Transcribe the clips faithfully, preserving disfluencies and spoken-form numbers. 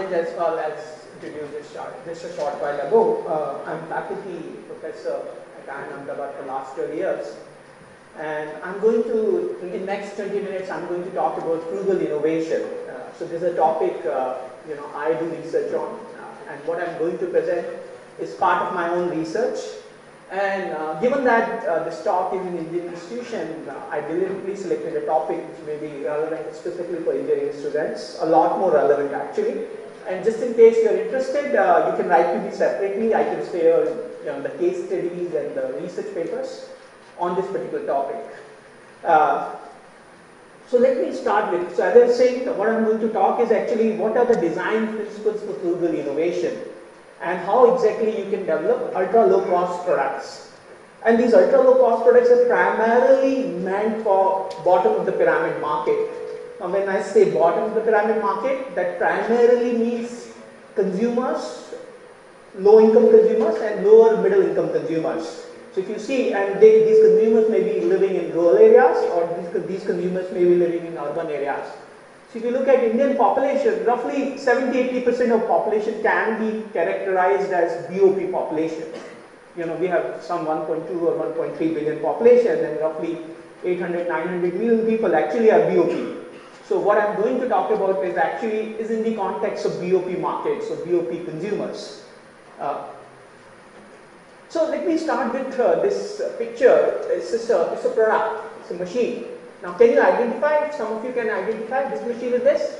Anand Jaiswal has introduced this short, just a short while ago. Uh, I'm faculty professor at Anand for the last twelve years. And I'm going to, in the next twenty minutes, I'm going to talk about frugal innovation. Uh, so this is a topic, uh, you know, I do research on. Uh, and what I'm going to present is part of my own research. And uh, given that uh, this talk is an Indian institution, uh, I deliberately selected a topic which may be relevant specifically for engineering students, a lot more relevant actually. And just in case you're interested, uh, you can write to me separately. I can share you know, the case studies and the research papers on this particular topic. Uh, so let me start with, so as I was saying, what I'm going to talk is actually what are the design principles for frugal innovation, and how exactly you can develop ultra low cost products. And these ultra low cost products are primarily meant for bottom of the pyramid market. Now when I say bottom of the pyramid market, that primarily means consumers, low income consumers and lower middle income consumers. So if you see, and they, these consumers may be living in rural areas, or these, these consumers may be living in urban areas. So if you look at Indian population, roughly seventy to eighty percent of population can be characterized as B O P population. You know, we have some one point two or one point three billion population, and roughly eight hundred to nine hundred million people actually are B O P. So what I'm going to talk about is actually is in the context of B O P markets, so B O P consumers. Uh, so let me start with uh, this uh, picture. It's, just a, it's a product, it's a machine. Now, can you identify, some of you can identify this machine is this?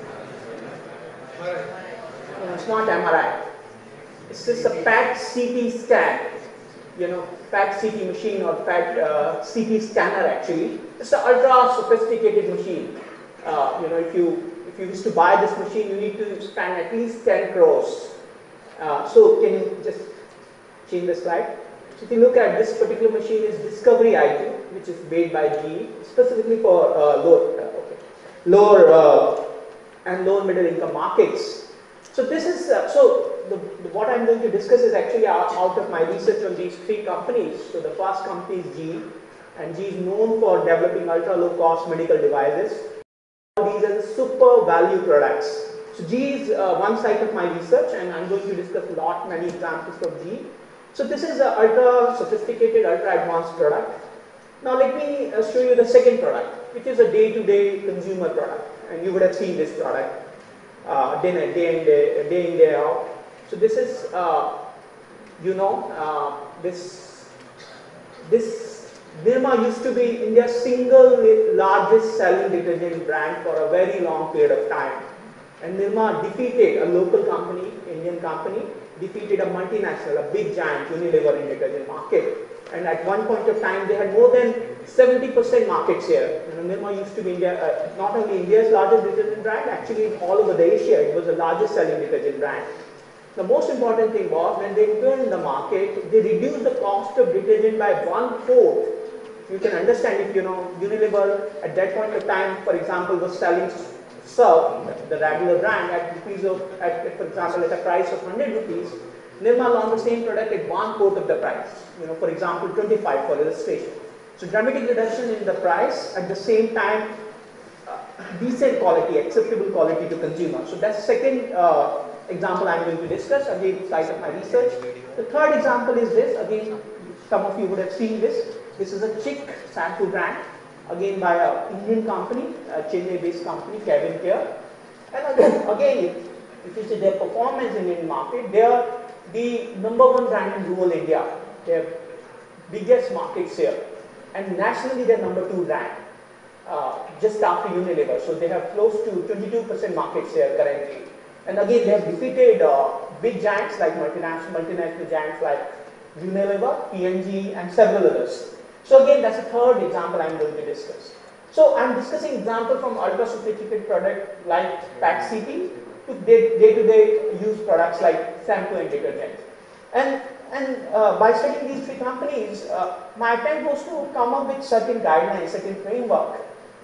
No, it's not M R I. It's just a P E T C T scan. You know, P E T C T machine or P E T uh, C T scanner actually. It's an ultra sophisticated machine. Uh, you know, if you, if you used to buy this machine, you need to spend at least ten crores. Uh, so, can you just change the slide? So if you look at this particular machine is Discovery I Q, which is made by G E, specifically for uh, lower, uh, okay, lower uh, and lower middle income markets. So this is, uh, so the, the, what I'm going to discuss is actually out, out of my research on these three companies. So the first company is G E, and G E is known for developing ultra low cost medical devices. These are the super value products. So G E is uh, one side of my research, and I'm going to discuss a lot, many examples of G E. So this is an ultra sophisticated, ultra advanced product. Now let me uh, show you the second product, which is a day-to-day consumer product, and you would have seen this product uh, day, in, day, in, day, day in, day out. So this is, uh, you know, uh, this, this Nirma used to be India's single largest selling detergent brand for a very long period of time. And Nirma defeated a local company, Indian company, defeated a multinational, a big giant Unilever in detergent market. And at one point of time, they had more than seventy percent market share. You know, Nirma used to be India, uh, not only India's largest detergent brand, actually all over the Asia, it was the largest selling detergent brand. The most important thing was when they entered the market, they reduced the cost of detergent by one fourth. You can understand if you know Unilever at that point of time, for example, was selling Surf, the regular brand, at rupees of, at, for example, at a price of one hundred rupees, Nirma launched the same product at one fourth of the price. You know, for example, twenty-five for illustration. So dramatic reduction in the price at the same time, uh, decent quality, acceptable quality to consumers. So that's the second uh, example I'm going to discuss. Again, side of my research. The third example is this. Again, some of you would have seen this. This is a Chick shampoo brand. Again by an Indian company, a Chennai-based company, Kevin Care. And again, again, if you see their performance in Indian market, they are the number one brand in rural India. They have biggest market share, and nationally they are number two brand, uh, just after Unilever. So they have close to twenty-two percent market share currently. And again, they have defeated uh, big giants like multinational, multinational giants like Unilever, P and G, and several others. So again, that's a third example I'm going to discuss. So I'm discussing example from ultra sophisticated product like P E T C T to day-to-day use products like shampoo and detergent. And, and uh, by studying these three companies, uh, my attempt was to come up with certain guidelines, certain framework,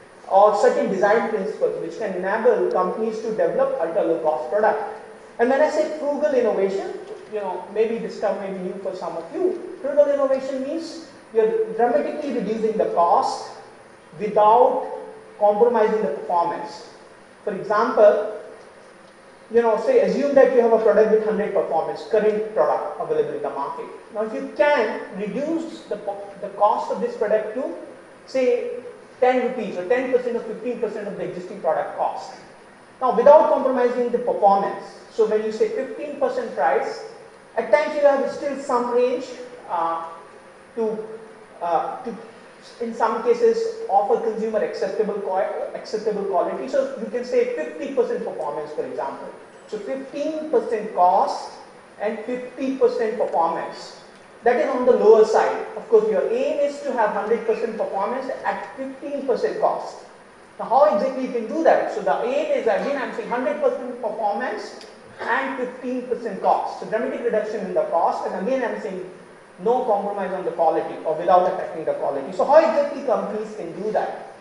or certain design principles which can enable companies to develop ultra low cost product. And when I say frugal innovation, you know, maybe this term may be new for some of you. Frugal innovation means you're dramatically reducing the cost without compromising the performance. For example, you know, say assume that you have a product with one hundred performance, current product available in the market. Now if you can reduce the, the cost of this product to say ten rupees or ten percent or fifteen percent of the existing product cost. Now without compromising the performance, so when you say fifteen percent price, at times you have still some range uh, to, uh, to in some cases offer consumer acceptable, acceptable quality. So you can say fifty percent performance, for example. So fifteen percent cost and fifty percent performance. That is on the lower side. Of course, your aim is to have one hundred percent performance at fifteen percent cost. Now, how exactly you can do that? So the aim is, again, I'm saying one hundred percent performance and fifteen percent cost. So dramatic reduction in the cost, and again, I'm saying no compromise on the quality or without affecting the quality. So how exactly companies can do that?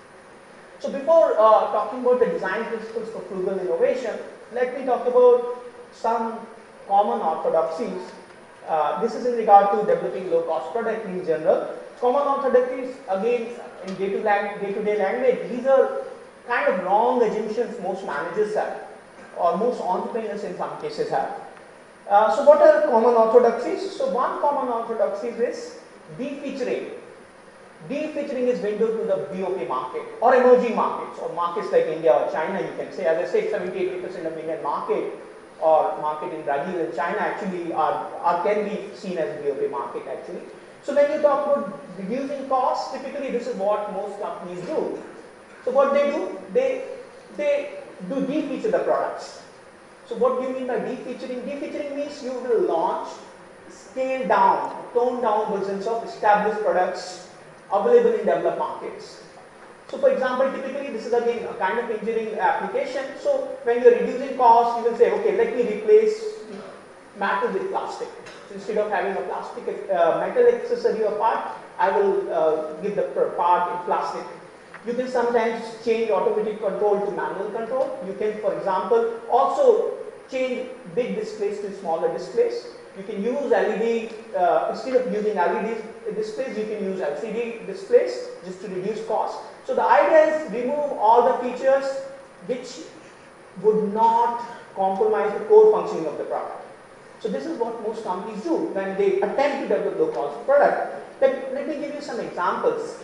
So before uh, talking about the design principles for frugal innovation, let me talk about some common orthodoxies. Uh, this is in regard to developing low-cost product in general. Common orthodoxies, again, in day-to-day day-to-day language, these are kind of wrong assumptions most managers have, or most entrepreneurs in some cases have. Uh, so what are common orthodoxies? So one common orthodoxy is de-featuring. De-featuring is window to the B O P market or emerging markets or markets like India or China, you can say. As I said, seventy to eighty percent of Indian market or market in Brazil and China actually are, are can be seen as B O P market actually. So when you talk about reducing costs, typically this is what most companies do. So what they do, they, they do de-feature the products. So what do you mean by de-featuring? De-featuring means you will launch scale down, tone down versions of established products available in developed markets. So for example, typically this is again a kind of engineering application. So when you are reducing cost, you will say, okay, let me replace metal with plastic. So instead of having a plastic uh, metal accessory or part, I will uh, give the part in plastic. You can sometimes change automatic control to manual control. You can, for example, also change big displays to smaller displays. You can use L E D, uh, instead of using L E D displays, you can use L C D displays just to reduce cost. So the idea is remove all the features which would not compromise the core functioning of the product. So this is what most companies do when they attempt to develop low cost product. Let, let me give you some examples.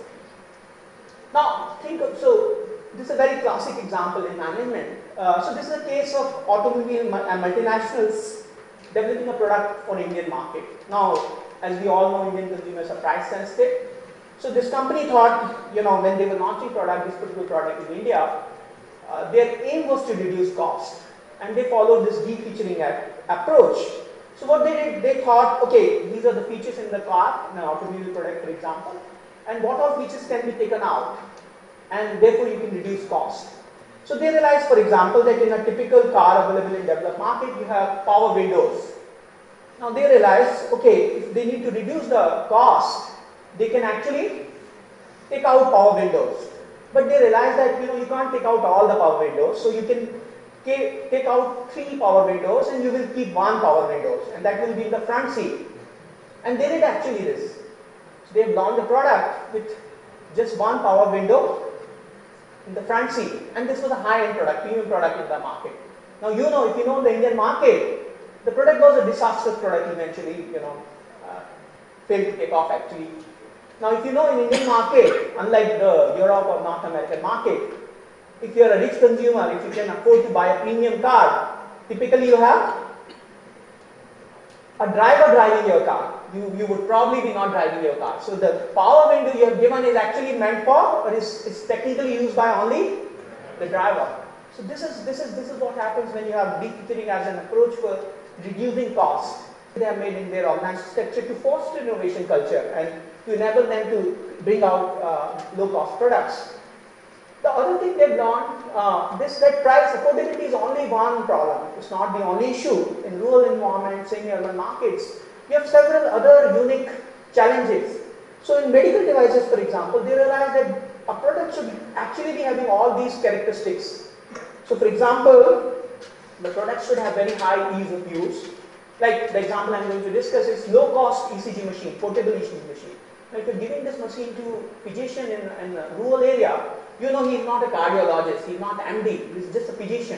Now think of, so this is a very classic example in management. Uh, so this is a case of automobile multinationals developing a product for Indian market. Now, as we all know, Indian consumers are price sensitive. So this company thought, you know, when they were launching product, this particular product in India, uh, their aim was to reduce cost, and they followed this de-featuring approach. So what they did, they thought, okay, these are the features in the car, in an automobile product, for example, and what all features can be taken out, and therefore you can reduce cost. So they realized, for example, that in a typical car available in developed market, you have power windows. Now they realized, okay, if they need to reduce the cost, they can actually take out power windows. But they realized that, you know, you can't take out all the power windows, so you can take out three power windows and you will keep one power windows, and that will be in the front seat. And they did actually this. So they've launched a product with just one power window in the front seat, and this was a high-end product, premium product in the market. Now you know, if you know the Indian market, the product was a disastrous product eventually, you know, uh, failed to take off actually. Now if you know in Indian market, unlike the Europe or North American market, if you are a rich consumer, if you can afford to buy a premium car, typically you have a driver driving your car. You, you would probably be not driving your car. So the power window you have given is actually meant for, or is, is technically used by only the driver. So this is, this is, this is what happens when you have de-featuring as an approach for reducing cost. They have made in their organizational structure to foster innovation culture and to enable them to bring out uh, low-cost products. The other thing they've learned, uh, this that price affordability is only one problem. It's not the only issue. In rural environments, semi-urban markets, you have several other unique challenges. So in medical devices, for example, they realize that a product should actually be having all these characteristics. So for example, the product should have very high ease of use. Like the example I'm going to discuss is low-cost E C G machine, portable E C G machine. Now if you're giving this machine to a physician in, in a rural area, you know he's not a cardiologist, he's not M D, he's just a physician.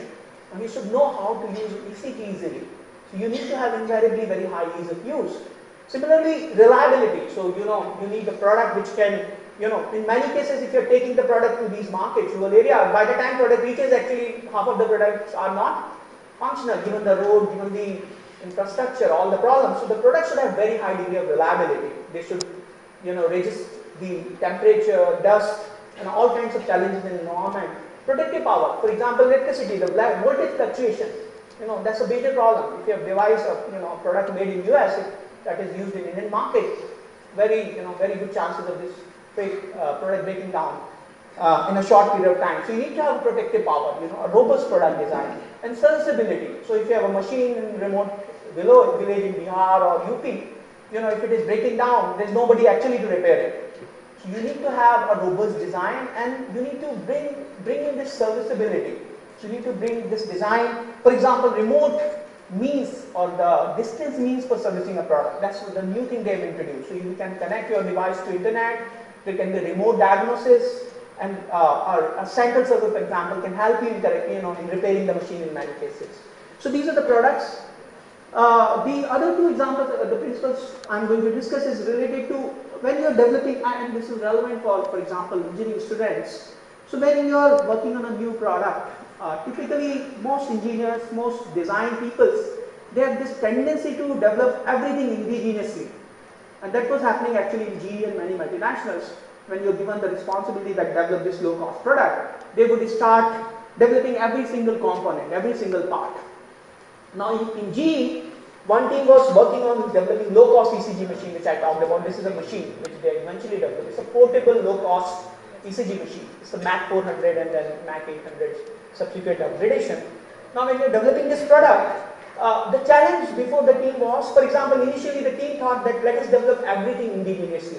and you should know how to use E C G easily. So you need to have invariably very high ease of use. Similarly, reliability. So you know you need a product which can, you know, in many cases if you're taking the product to these markets, rural area, by the time product reaches, actually half of the products are not functional, given the road, given the infrastructure, all the problems. So the product should have very high degree of reliability. They should, you know, resist the temperature, dust, and all kinds of challenges in the environment. Protective power, for example, electricity, the voltage fluctuation, you know, that's a major problem. If you have device or, you know, a product made in U S that is used in Indian market, very, you know, very good chances of this uh, product breaking down uh, in a short period of time. So you need to have protective power, you know, a robust product design, and serviceability. So if you have a machine in remote below village in Bihar or U P, you know, if it is breaking down, there's nobody actually to repair it. So you need to have a robust design, and you need to bring bring in this serviceability. So you need to bring this design. For example, remote means or the distance means for servicing a product. That's the new thing they've introduced. So you can connect your device to internet. There can be remote diagnosis, and uh, or a central server, for example, can help you in, you know, in repairing the machine in many cases. So these are the products. Uh, the other two examples, uh, the principles I'm going to discuss is related to when you're developing, and this is relevant for, for example, engineering students. So when you're working on a new product, uh, typically most engineers, most design peoples, they have this tendency to develop everything indigenously. And that was happening actually in G E and many multinationals. When you're given the responsibility that develop this low cost product, they would start developing every single component, every single part. Now in G E, one team was working on developing low cost E C G machine, which I talked about. This is a machine which they eventually developed. It's a portable low cost E C G machine. It's the Mac four hundred and then Mac eight hundred subsequent upgradation. Now when you're developing this product, uh, the challenge before the team was, for example, initially the team thought that let us develop everything indigenously.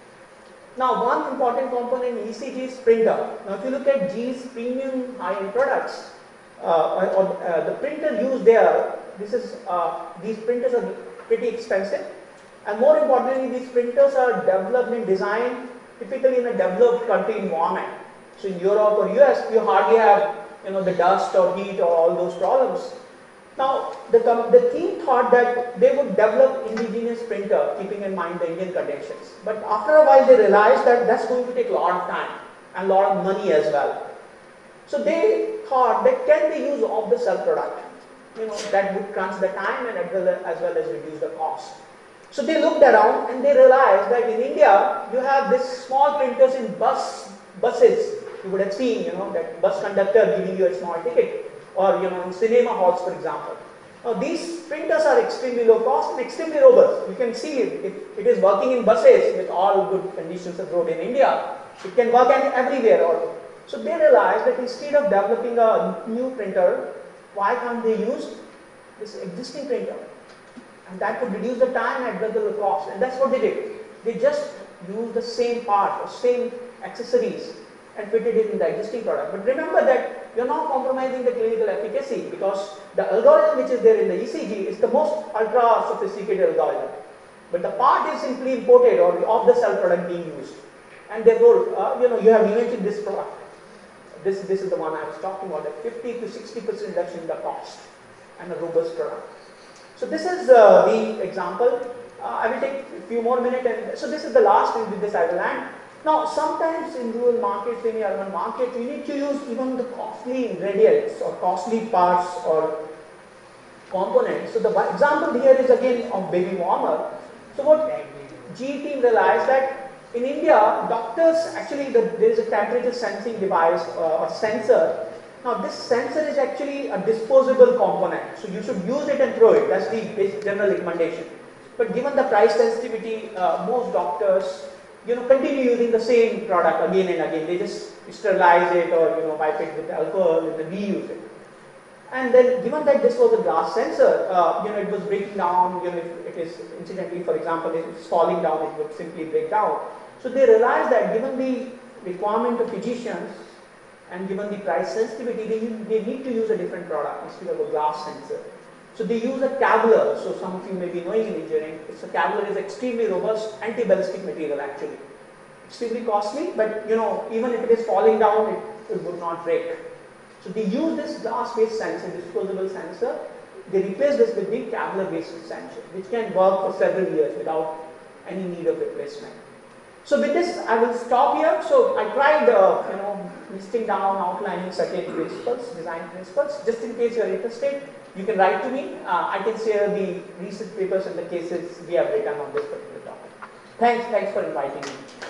Now one important component in E C G is printer. Now if you look at G's premium high-end products, uh, or, uh, the printer used there, this is, uh, these printers are pretty expensive, and more importantly these printers are developed and designed typically in a developed country environment. So in Europe or U S you hardly have, you know, the dust or heat or all those problems. Now the, the team thought that they would develop indigenous printer keeping in mind the Indian conditions, but after a while they realized that that's going to take a lot of time and a lot of money as well. So they thought that can they use off-the-shelf product, you know, that would crunch the time and as well as, as well as reduce the cost. So they looked around and they realized that in India you have this small printers in bus buses. You would have seen, you know, that bus conductor giving you a small ticket, or you know, in cinema halls, for example. Now these printers are extremely low cost and extremely robust. You can see it, it, it is working in buses with all good conditions of road in India. It can work everywhere. Or, so they realized that instead of developing a new printer, why can't they use this existing printer? And that would reduce the time and double the cost. And that's what they did. They just used the same part or same accessories and fitted it in the existing product. But remember that you're not compromising the clinical efficacy, because the algorithm which is there in the E C G is the most ultra sophisticated algorithm. But the part is simply imported or off-the-shelf product being used. And therefore, uh, you know, you have invented this product. This, this is the one I was talking about, that fifty to sixty percent reduction in the cost and a robust product. So this is uh, the example. Uh, I will take a few more minutes, and so this is the last, and with this I will end. Now sometimes in rural markets, in the urban market, you need to use even the costly ingredients or costly parts or components. So the example here is again of baby warmer. So what G E team realized that in India, doctors actually, the, there is a temperature sensing device uh, or sensor. Now this sensor is actually a disposable component, so you should use it and throw it. That's the general recommendation. But given the price sensitivity, uh, most doctors, you know, continue using the same product again and again. They just sterilize it or, you know, wipe it with alcohol and then reuse it. And then given that this was a glass sensor, uh, you know, it was breaking down, you know, if it is incidentally, for example, if it's falling down, it would simply break down. So they realized that given the requirement of physicians and given the price sensitivity, they, they need to use a different product instead of a glass sensor. So they use a Kevlar. So some of you may be knowing in engineering, it's a Kevlar is extremely robust anti-ballistic material actually. Extremely costly, but you know, even if it is falling down, it, it would not break. So they use this glass-based sensor, disposable sensor. They replace this with the traveler-based sensor, which can work for several years without any need of replacement. So with this, I will stop here. So I tried, uh, you know, listing down, outlining certain principles, design principles. Just in case you're interested, you can write to me. Uh, I can share the research papers and the cases we have written on this particular topic. Thanks, thanks for inviting me.